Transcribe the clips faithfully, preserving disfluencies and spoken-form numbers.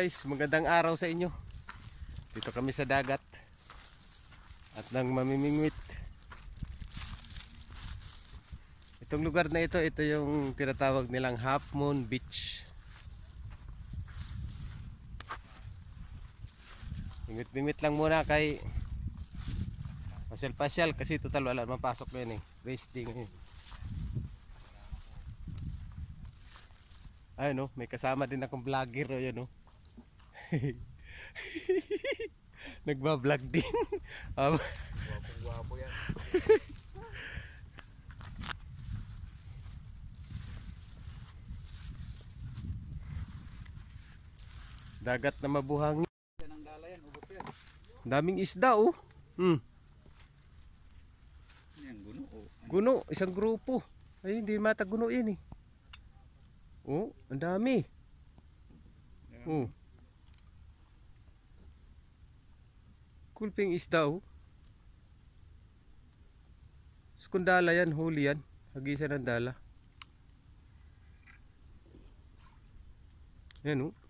guys, magandang araw sa inyo. Dito kami sa dagat at nang mamimingwit. Itong lugar na ito, ito yung tinatawag nilang Half Moon Beach. Mingwit-mingwit lang muna kay pasyal-pasyal kasi total wala mapasok na yun eh. Resting eh. Ayun no, may kasama din akong vlogger o yun no. Nagba-vlog din. um, Guwapo yan. Dagat na mabuhangin. Yan ang dala yan, ubot yan. Daming isda oh. Hmm. Yan, guno oh. Guno, isang grupo. Ay, hindi mata guno yan eh. Oh, ang dami. Yan. Oh. Kulping isda oh. Skundala yan, huli yan. Hagisan ng dala. Yan oh.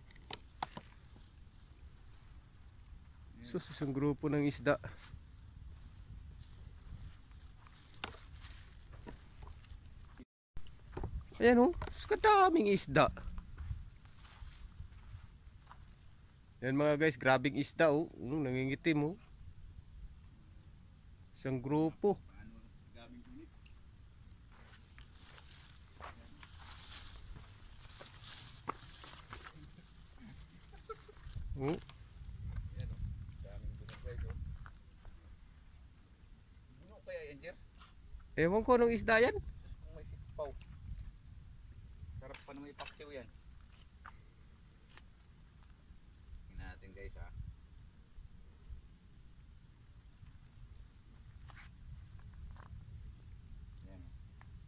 Sus, isang grupo ng isda. Ayan oh, kadaming isda. Yan mga guys, grabing isda oh. Mm, nangingitim oh. Isang grupo. Oh. Yan oh, daming guno guys oh. Guno kaya yan, Jer? Ewan ko anong isda yan. Kung may sipaw. Sarap pa na may paksiw yan. Tingnan natin guys ha. Yan oh.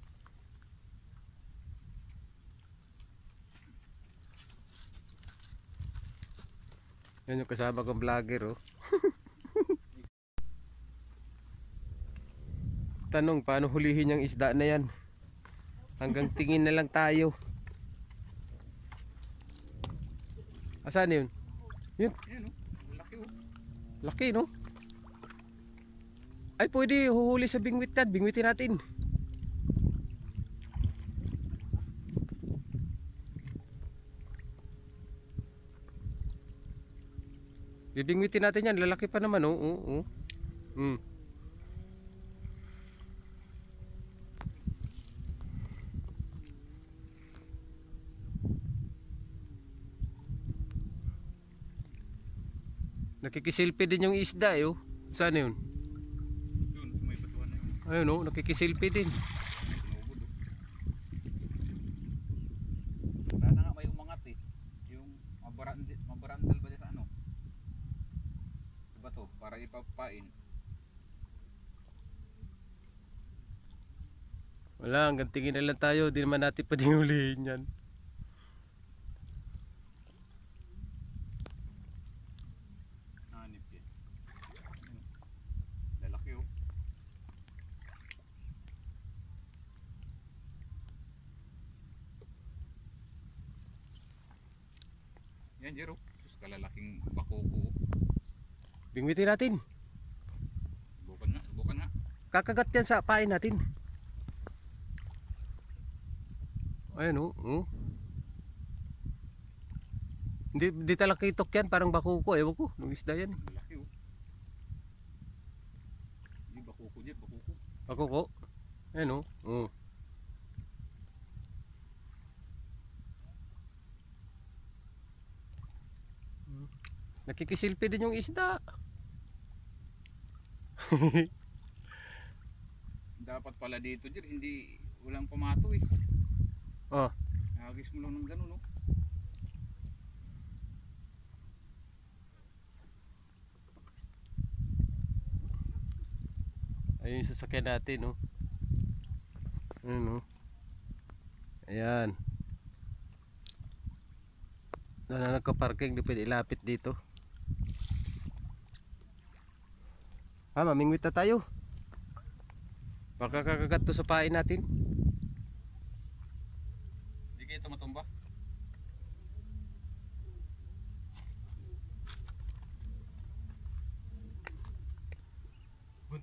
Yan yung kasama kong vlogger oh. Tanong, paano hulihin yung isda na yan? Hanggang tingin na lang tayo. Asan yun? Yun, Yan oh, laki oh. laki no? Ay pwede huhuli sa bingwit yan. Bingwitin natin. Bibingwitin natin yan. Lalaki pa naman oh. Oh, oh. Hmm. Nakikisilpi din yung isda eh oh. Saan yun? Doon, may batuan na yun. Ayun oh, nakikisilpi din. Tinubod oh. Sana nga may umangat eh. Yung mabarandal, mabarandal ba dyan sa ano? Diba to? Para ipapain. Wala, hanggang tingin na lang tayo. Di naman natin pwedeng hulihin yan. Hanip yan. Lalaki oh. Yan Jero. Sus, kalalaking bakoko oh. Bingwitin natin. Subukan nga, subukan nga. Kakagat yan sa pain natin. Ayan oh, oh. Hindi, hindi talaga itok yan, parang bakuko. Ewan ko, nung isda yan. Lalaki oh. Hindi bakoko dyan, bakoko. Bakuko. Ayan oh, oh. Nakikisilpi din yung isda. Dapat pala dito Jer, hindi walang pamato eh. Oh, Nakagis mo lang ng ganun oh. ayun yung sasakyan natin oh. Ayan oh. Ayan. Doon na nagka-parking, di pwede ilapit dito. Ah, mamingwit na tayo. Baka kakagat to sa pain natin. Hindi kayo tumatumba?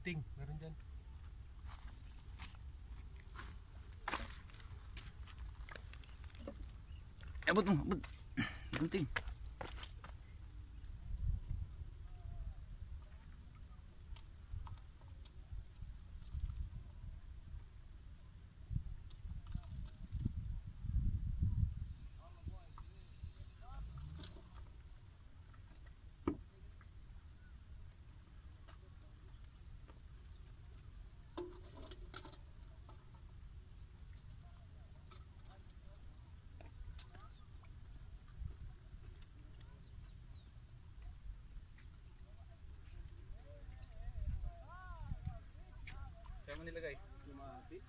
gunting. Meron dyan. Abot mo, abot. Gunting. Saan mo nilagay? Lumati.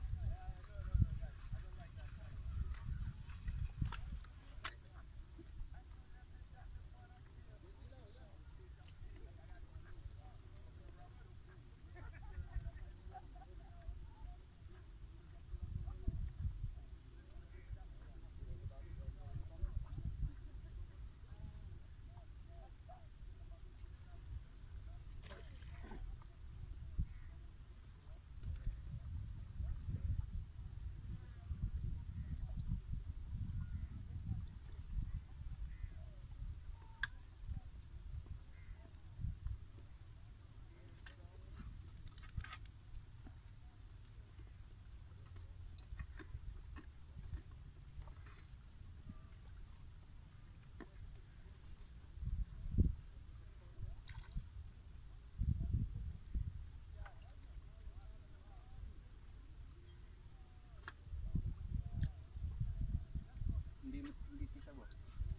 Hindi hindi pisa ba?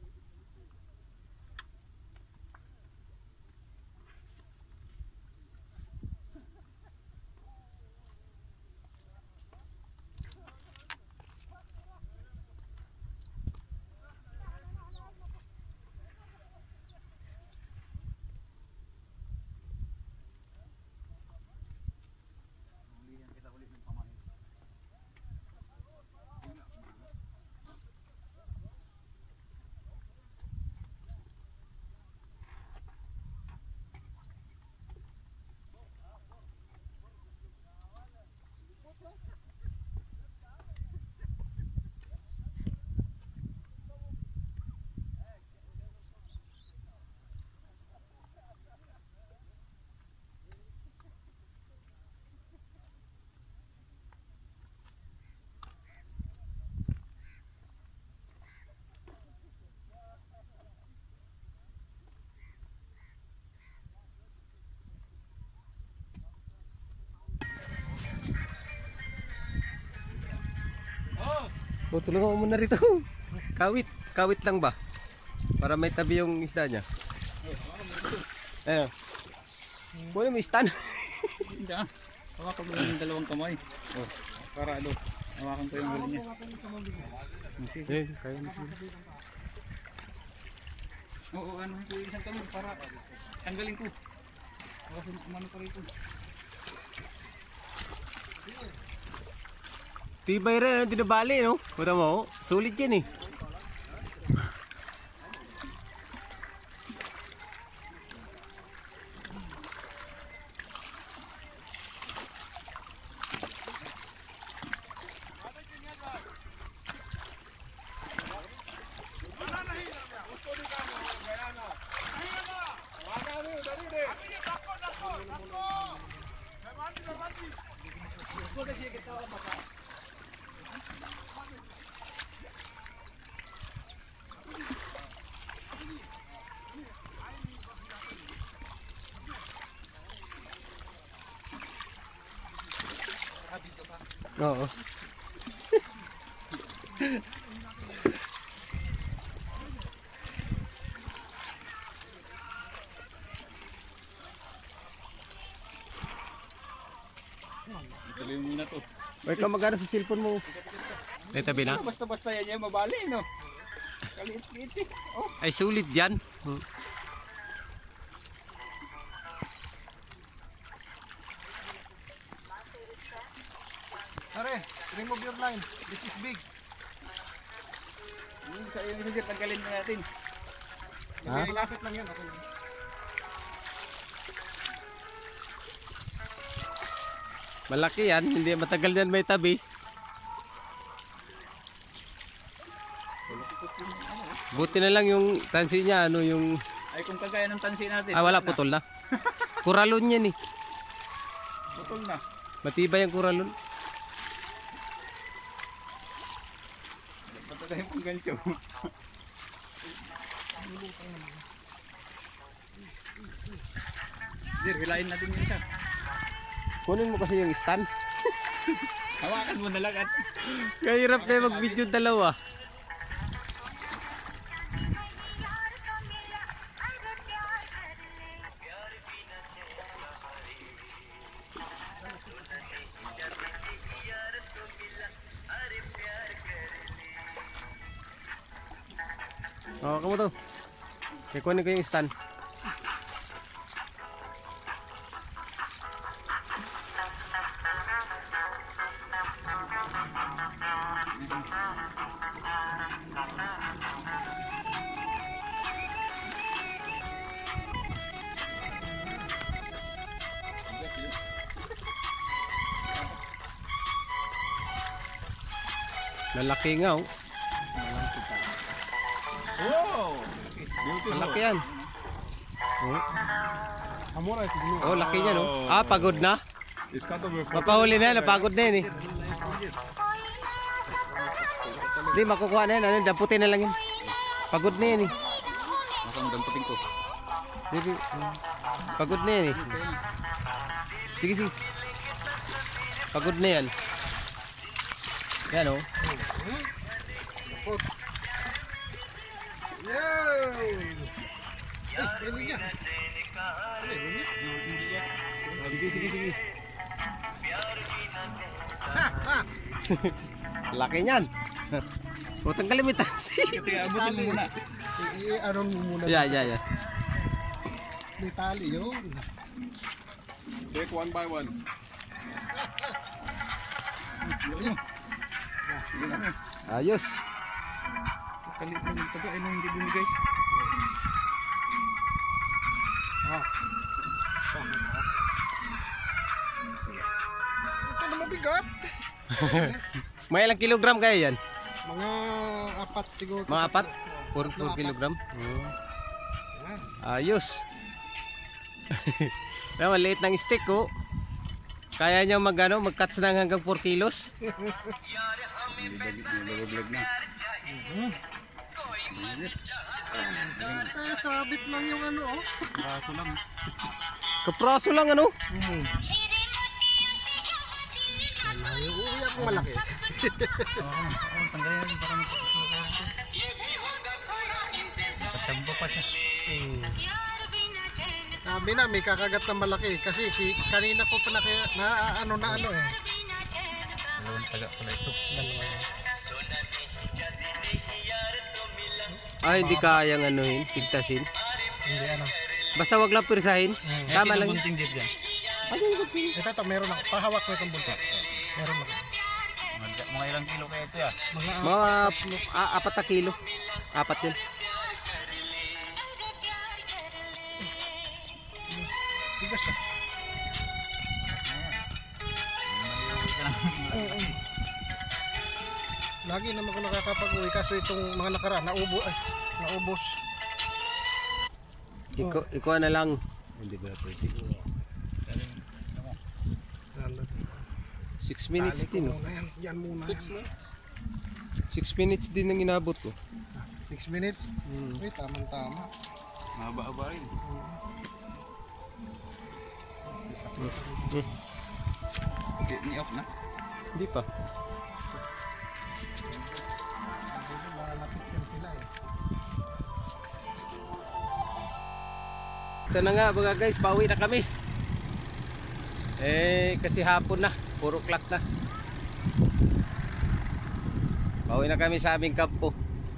Hulihan kita ulit ng pamain. O, tulungan mo muna rito. Kawit. Kawit lang ba? Para may tabi yung isda niya. Ayan. Buhay mo istan. Hindi ah. Hawakan mo yung dalawang kamay. Oh, para ano, hawakan ko yung huli niya. Eh, kaya mo siya. Oo, ano ko yung isang kamay para tanggalin ko. Hawakan ko kumano pa rito. Tibay rin, hindi na bali, no? Puta mo, sulit yan eh. Oo. Ituloy mo muna to. Ay, ka magana sa cellphone mo. Ay, tabi na. Basta-basta yan yan, mabali, no? Kaliit-liit eh. Oh. Ay, sulit yan. Pare, remove your line. This is big. Yung sa yung isa dyan, tanggalin na natin. Ha? Malapit lang yan. Okay. Malaki yan, hindi matagal yan may tabi. Buti na lang yung tansi niya, ano yung... Ay kung kagaya ng tansi natin. Ah, wala, putol na. Kuralon yan eh. Putol na. Matibay ang kuralon. Patay pang gancho. Sir, hilain natin yun siya. Kunin mo kasi yung stand. Hawakan mo na lang at Kahirap na mag-video dalawa. Oh, kamu tuh. Kunin ko yung stand. Malaki nga oh. wow! Malaki yan. Oh, Amora ito dulu. oh laki niya no. Ah, pagod na. Mapahuli na yan, napagod na yan eh. Hindi, makukuha na yan. Ano, damputin na lang yan. Pagod na yan eh. Maka mo damputin ko. Hindi, pagod na yan eh. Sige, sige. Pagod na yan. Yan oh. Yo! Eh, ini niya. Sige, sige, sige. Laki niyan. O, tanggalin mo yung tansi. Kaya abutin mo muna. I-ano mo muna. Yeah, yeah, yeah. May tali yun. Take one by one. Ayos. Kalit mo yung taga, ano hindi bumigay. Ah. Ito na mabigat. May ilang kilogram kaya yan? Mga apat siguro. Mga apat? four kilogram? Oh. Yan. Ayos. Pero maliit ng stick ko. Kaya niya mag, ano, mag-cuts ng hanggang four kilos. Nilaglag na. Eh, sabit lang yung ano oh. Kaso lang. Kapraso lang ano? Yung uwi akong malaki. Oo, tanggalin natin parang kacamba pa siya. Sabi na may kakagat na malaki kasi ki, kanina ko pa na, kaya, na ano na ano eh. Dalawang taga pala ito. Dalawa yan. Ah, hindi kayang anuhin, pigtasin. Hindi ano. Basta wag lang pirsahin. Tama lang. bunting dip dyan. Ito to meron ako. Pahawak ko itong buntot. Meron ako. Mga, mga ilang kilo kaya ito ya? Mga Mga ah, apat na kilo. Apat yun. bigas siya. Lagi naman ko nakakapag-uwi kaso itong mga nakaraan naubo ay naubos. Iko, iko na lang. Hindi ba pwede? six minutes din. Oh. Muna yan. Yan muna. six yan. minutes? six minutes din ang inabot ko. six minutes? Hmm. Uy, tamang-tama. Mahaba-haba rin. Hmm. Okay, ni-off na. Hindi pa. Malapit yan sila eh. Ito na nga mga guys, pauwi na kami. Eh, kasi hapon na. four o'clock na. Pauwi na kami sa aming kampo.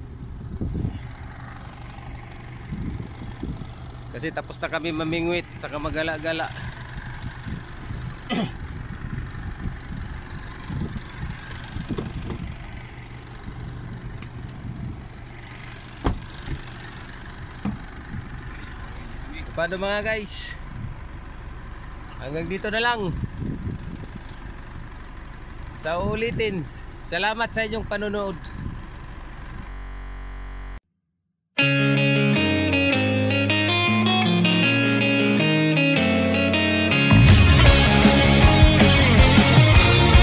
Kasi tapos na kami mamingwit, saka magala-gala. Paano mga guys? Hanggang dito na lang. Sa ulitin, salamat sa inyong panonood.